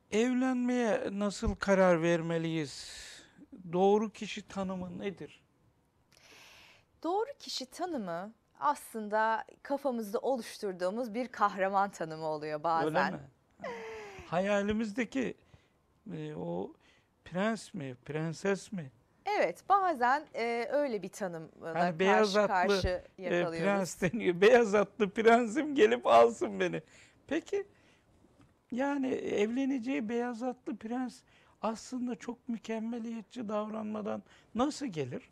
Evlenmeye nasıl karar vermeliyiz? Doğru kişi tanımı nedir? Doğru kişi tanımı aslında kafamızda oluşturduğumuz bir kahraman tanımı oluyor Öyle bazen. mi? Hayalimizdeki o prens mi, prenses mi? Evet, bazen öyle bir tanımla Hani beyaz karşı atlı karşı prens yakalıyoruz. deniyor. Beyaz atlı prensim gelip alsın beni. Peki yani evleneceği beyaz atlı prens aslında çok mükemmeliyetçi davranmadan nasıl gelir?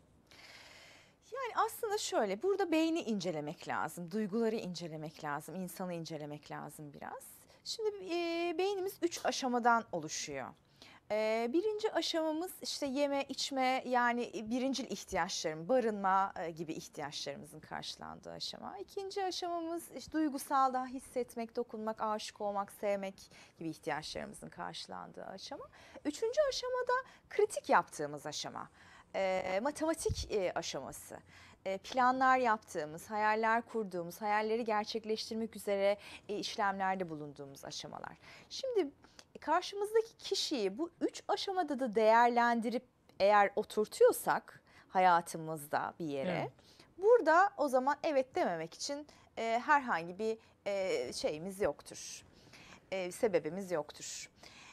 Yani aslında şöyle, burada beyni incelemek lazım, duyguları incelemek lazım, insanı incelemek lazım biraz. Şimdi beynimiz 3 aşamadan oluşuyor. Birinci aşamamız işte yeme, içme yani birincil ihtiyaçlarım, barınma gibi ihtiyaçlarımızın karşılandığı aşama. İkinci aşamamız işte duygusal daha hissetmek, dokunmak, aşık olmak, sevmek gibi ihtiyaçlarımızın karşılandığı aşama. Üçüncü aşamada kritik yaptığımız aşama. Matematik aşaması. Planlar yaptığımız, hayaller kurduğumuz, hayalleri gerçekleştirmek üzere işlemlerde bulunduğumuz aşamalar. Şimdi karşımızdaki kişiyi bu 3 aşamada da değerlendirip eğer oturtuyorsak hayatımızda bir yere, Evet. burada o zaman evet dememek için herhangi bir şeyimiz yoktur, sebebimiz yoktur.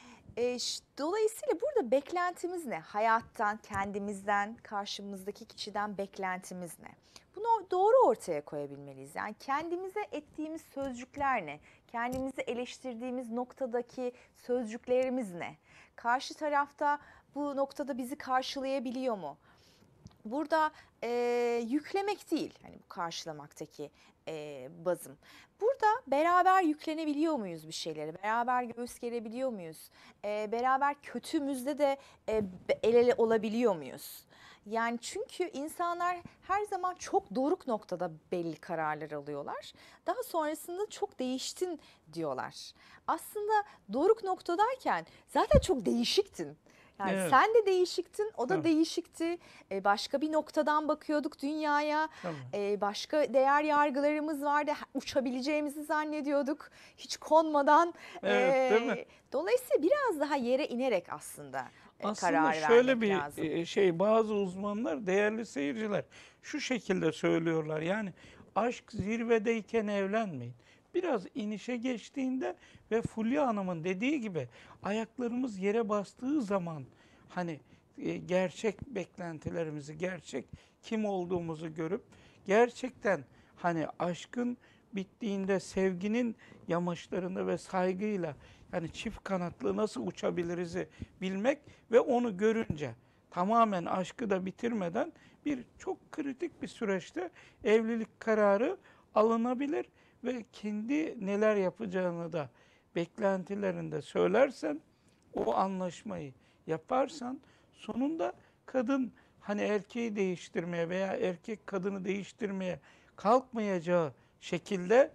Dolayısıyla burada beklentimiz ne? Hayattan, kendimizden, karşımızdaki kişiden beklentimiz ne? Bunu doğru ortaya koyabilmeliyiz. Yani kendimize ettiğimiz sözcükler ne? Kendimizi eleştirdiğimiz noktadaki sözcüklerimiz ne? Karşı tarafta bu noktada bizi karşılayabiliyor mu? Burada yüklemek değil, hani bu karşılamaktaki bazım. Burada beraber yüklenebiliyor muyuz bir şeylere? Beraber göğüs gerebiliyor muyuz? Beraber kötümüzde de el ele olabiliyor muyuz? Yani çünkü insanlar her zaman çok doruk noktada belli kararlar alıyorlar. Daha sonrasında çok değiştin diyorlar. Aslında doruk noktadayken zaten çok değişiktin. Yani Evet. sen de değişiktin, o da Tabii. değişikti. Başka bir noktadan bakıyorduk dünyaya. Tabii. Başka değer yargılarımız vardı. Uçabileceğimizi zannediyorduk. Hiç konmadan. Evet, değil mi? Dolayısıyla biraz daha yere inerek aslında Aslında karar şöyle vermek bir lazım. bazı uzmanlar, değerli seyirciler şu şekilde söylüyorlar. Yani aşk zirvedeyken evlenmeyin. Biraz inişe geçtiğinde ve Fulya Hanım'ın dediği gibi ayaklarımız yere bastığı zaman hani gerçek beklentilerimizi, gerçek kim olduğumuzu görüp gerçekten hani aşkın bittiğinde sevginin yamaçlarında ve saygıyla yani çift kanatlı nasıl uçabiliriz'i bilmek ve onu görünce tamamen aşkı da bitirmeden bir çok kritik bir süreçte evlilik kararı alınabilir ve kendi neler yapacağını da beklentilerinde söylersen o anlaşmayı yaparsan sonunda kadın hani erkeği değiştirmeye veya erkek kadını değiştirmeye kalkmayacağı şekilde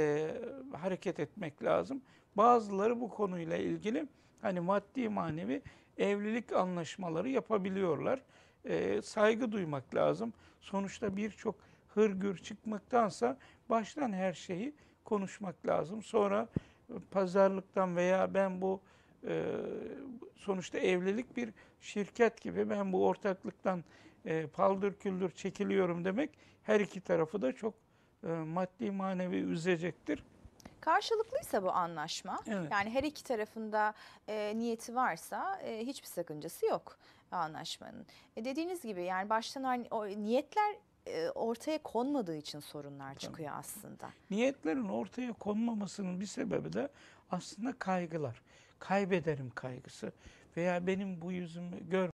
hareket etmek lazım. Bazıları bu konuyla ilgili hani maddi manevi evlilik anlaşmaları yapabiliyorlar. Saygı duymak lazım. Sonuçta birçok hırgür çıkmaktansa baştan her şeyi konuşmak lazım. Sonra pazarlıktan veya ben bu e, sonuçta evlilik bir şirket gibi ben bu ortaklıktan paldır küldür çekiliyorum demek her iki tarafı da çok maddi manevi üzecektir. Karşılıklıysa bu anlaşma, Evet. yani her iki tarafında niyeti varsa hiçbir sakıncası yok anlaşmanın. Dediğiniz gibi yani baştan o niyetler ortaya konmadığı için sorunlar Tabii. çıkıyor aslında. Niyetlerin ortaya konmamasının bir sebebi de aslında kaygılar. Kaybederim kaygısı veya benim bu yüzümü gör